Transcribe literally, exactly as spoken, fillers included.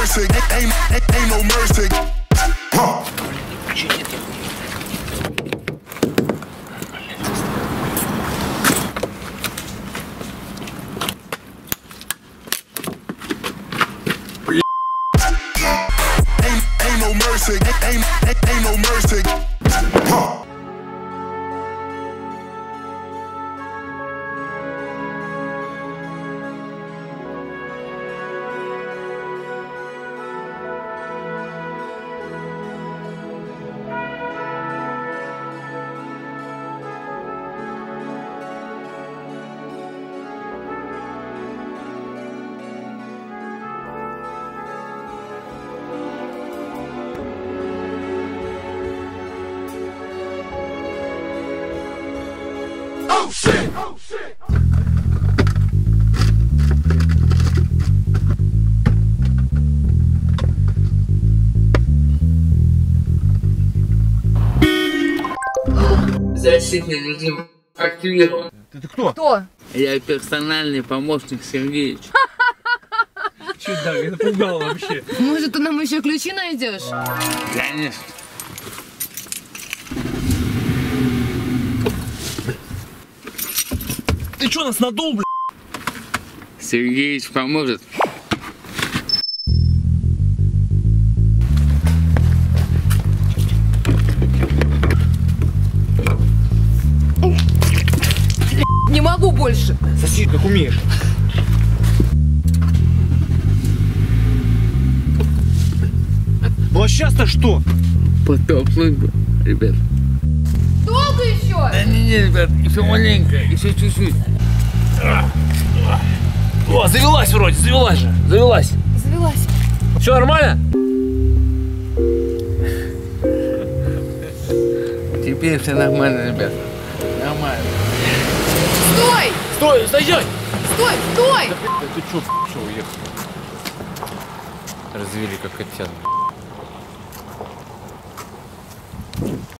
mercy, ain't, ain't, ain't no mercy. Huh. Ain't, ain't no mercy, ain't, ain't, ain't no mercy. Huh. Oh shit! Oh shit! Защитный режим активирован. Ты, ты кто? Кто? Я персональный помощник Сергеевич. Че, да, я напугал вообще. Может, ты нам еще ключи найдешь? Конечно. Ты что, нас надул, блядь? Сергеевич поможет. Не могу больше. Соси, как умеешь. Ну а сейчас-то что? Подтолкнуть бы, ребят. Долго еще? Да не, не, ребят, еще маленько, еще чуть-чуть. О, завелась вроде, завелась же, завелась. Завелась. Все нормально? Теперь все нормально, ребят. Нормально. Стой! Стой, стой! Стой! Стой! Ты что, что уехал? Развели как котят.